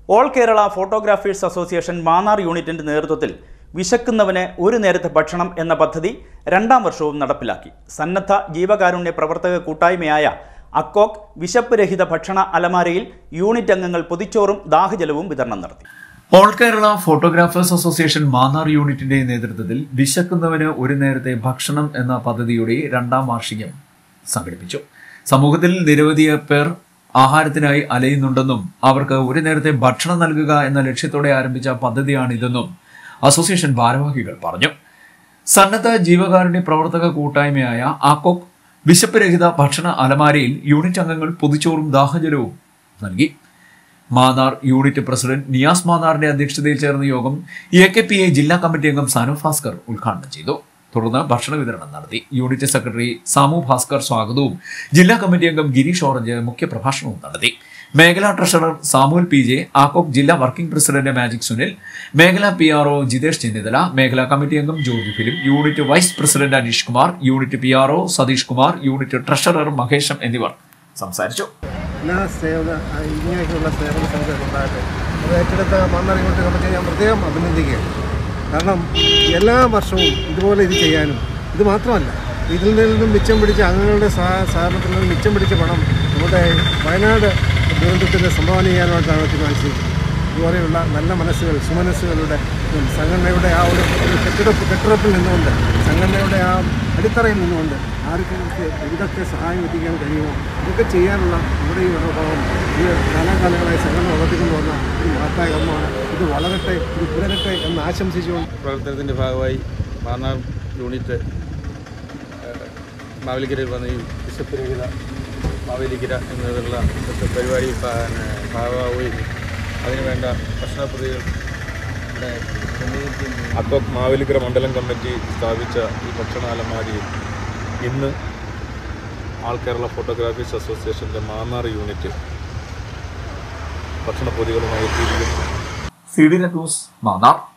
All Kerala photographers association Mannar യൂണിറ്റിന്റെ നേതൃത്വത്തിൽ വിശക്കുന്നവന് ഒരു നേരത്തെ ഭക്ഷണം എന്ന പദ്ധതി രണ്ടാം വർഷവും നടപ്പിലാക്കി. സന്നദ്ധ ജീവകാരുണ്യ പ്രവർത്തക കൂട്ടായ്മയായ അക്കോക്ക് വിശപ്പ് രഹിത ഭക്ഷണ അലമാരയിൽ യൂണിറ്റ് അംഗങ്ങൾ പൊതിച്ചോറും ദാഹജലവും വിതരണം നടത്തി. All Kerala photographers association Mannar യൂണിറ്റിന്റെ നേതൃത്വത്തിൽ വിശക്കുന്നവന് ഒരു നേരത്തെ ഭക്ഷണം എന്ന പദ്ധതിയുടെ രണ്ടാം വാർഷികം സംഘടിപ്പിച്ചു. സമൂഹത്തിൽ നിരവധി പേർ ആഹാരത്തിനായി അലയുന്നുണ്ടെന്നും അവർക്ക് ഒരു നേരത്തെ ഭക്ഷണം നൽകുക എന്ന ലക്ഷ്യത്തോടെ ആരംഭിച്ച പദ്ധതിയാണിതെന്നും അസോസിയേഷൻ ഭാരവാഹികൾ പറഞ്ഞു. സന്നദ്ധ ജീവകാരുണ്യ പ്രവർത്തക കൂട്ടായ്മയായ ആക്കോക്ക് വിശപ്പ് രഹിത ഭക്ഷണ അലമാരയിൽ യൂണിറ്റ് അംഗങ്ങൾ പൊതിച്ചോറും ദാഹജലവും നൽകി. മാന്നാർ യൂണിറ്റ് പ്രസിഡന്റ് നിയാസ് മാന്നാറിന്റെ അധ്യക്ഷതയിൽ ചേർന്ന യോഗം AKPA ജില്ലാ കമ്മിറ്റി അംഗം സാനു ഭാസ്കർ ഉദ്ഘാടനം ചെയ്തു. തുടർന്ന് ഭക്ഷണ വിതരണം നടത്തി. യൂണിറ്റ് സെക്രട്ടറി സാമു ഭാസ്കർ സ്വാഗതവും ജില്ലാ കമ്മിറ്റി അംഗം ഗിരീഷ് ഓറഞ്ച് മുഖ്യപ്രഭാഷണവും നടത്തി. മേഖലാ ട്രഷറർ സാമുൽ PJ, ആക്കോക്ക് ജില്ലാ വർക്കിംഗ് പ്രസിഡന്റ് മാജിക് സുനിൽ, മേഖലാ PRO ജിതേഷ് ചെന്നിത്തല, മേഖലാ കമ്മിറ്റി അംഗം George film, unit vice president Aneesh Kumar, unit PRO Satheesh Kumar, unit treasurer മഹേഷം എന്നിവർ സംസാരിച്ചു. ഇങ്ങനെയൊക്കെയുള്ള സേവന സംഘങ്ങളുണ്ടാകട്ടെ, അത് ഏറ്റെടുത്ത മാന്നാർ യൂണിറ്റ് കമ്മിറ്റിയെ ഞാൻ പ്രത്യേകം അഭിനന്ദിക്കുകയാണ്. കാരണം എല്ലാ വർഷവും ഇതുപോലെ ഇത് ചെയ്യാനും, ഇത് മാത്രമല്ല ഇതിൽ നിന്നും മിച്ചം പിടിച്ച അംഗങ്ങളുടെ സഹകരണത്തിൽ നിന്ന് മിച്ചം പിടിച്ച പണം നമ്മുടെ വയനാട് ദുരന്തത്തിന് സംഭാവന ചെയ്യാനായിട്ടാണ് തീരുമാനിച്ചത്. ഇതുപോലെയുള്ള നല്ല മനസ്സുകൾ, സുമനസ്സുകളുടെ സംഘടനയുടെ ആ ഒരു കെട്ടിടപ്പിൽ നിന്നുകൊണ്ട്, സംഘടനയുടെ ആ അടിത്തറയിൽ നിന്നുകൊണ്ട് ആർക്കൊക്കെ ഇതൊക്കെ സഹായം എത്തിക്കാൻ കഴിയുമോ ഇതൊക്കെ ചെയ്യാനുള്ള നമ്മുടെ ഈ മനോഭാവം ഇത് കാലാകാലങ്ങളായി സംഘടന വളർത്തിക്കൊണ്ട് വന്ന ഒരു മഹത്തായ കർമ്മമാണ്. ഇത് വളരട്ടെ, ഇത് പുലരട്ടെ എന്ന് ആശംസിച്ചുകൊണ്ട് പ്രവർത്തനത്തിൻ്റെ ഭാഗമായി മാന്നാർ യൂണിറ്റ് മാവേലിക്കരയിൽ വന്ന ഈ വിശപ്പ് രഹിത മാവേലിക്കര എന്നതിലുള്ള പരിപാടി ഭാഗമാവുകയും അതിനുവേണ്ട ഭക്ഷണപ്പൊതികൾ അക്കോക്ക് മാവേലിക്കര മണ്ഡലം കമ്മിറ്റി സ്ഥാപിച്ച ഈ ഭക്ഷണ അലമാരിയിൽ ഇന്ന് ആൾ കേരള ഫോട്ടോഗ്രാഫേഴ്സ് അസോസിയേഷൻ്റെ മാന്നാർ യൂണിറ്റ് ഭക്ഷണപ്പൊതികളുമായി എത്തിയിരിക്കുന്നു. CD news Mannar.